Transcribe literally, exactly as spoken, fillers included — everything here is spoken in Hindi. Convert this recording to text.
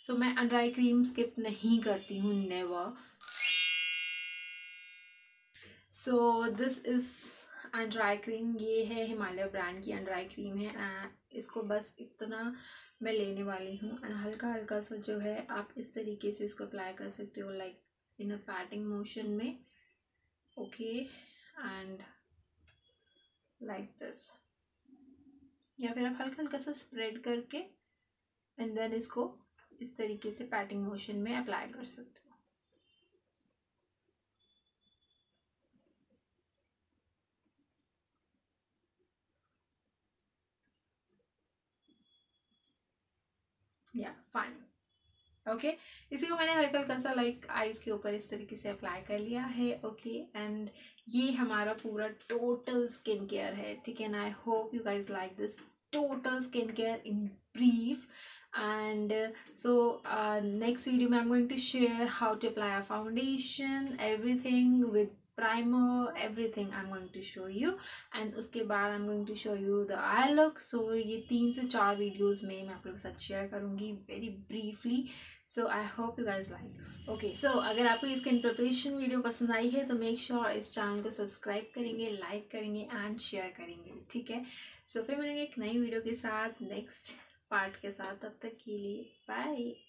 सो so, मैं अंडर आई क्रीम स्किप नहीं करती हूँ, never. So this is under eye cream, ये है हिमालय ब्रांड की अंडर आई क्रीम है। आ, इसको बस इतना मैं लेने वाली हूँ एंड हल्का हल्का सा जो है आप इस तरीके से इसको अप्लाई कर सकते हो, like in a patting motion में, ओके, एंड लाइक दिस, या फिर आप हल्का हल्का सा स्प्रेड करके एंड देन इसको इस तरीके से पैटिंग मोशन में अप्लाई कर सकते हो। या फाइन, ओके okay? इसी को मैंने हल्का हल्का सा लाइक आईज के ऊपर इस तरीके से अप्लाई कर लिया है, ओके okay? एंड ये हमारा पूरा टोटल स्किन केयर है, ठीक है ना। I hope you guys like this total skin care in brief. And so next video में I am going to share how to apply a foundation, everything with primer, everything I am going to show you. And उसके बाद I am going to show you the eye look. So ये तीन से चार वीडियोस में मैं आप लोगों के साथ शेयर करूँगी very briefly. So I hope you guys like, okay. So अगर आपको ये स्किन प्रिपरेशन वीडियो पसंद आई है तो मेक श्योर इस चैनल को सब्सक्राइब करेंगे, लाइक करेंगे एंड शेयर करेंगे, ठीक है। सो so, फिर मिलेंगे एक नई वीडियो के साथ, नेक्स्ट पार्ट के साथ। तब तक के लिए बाय।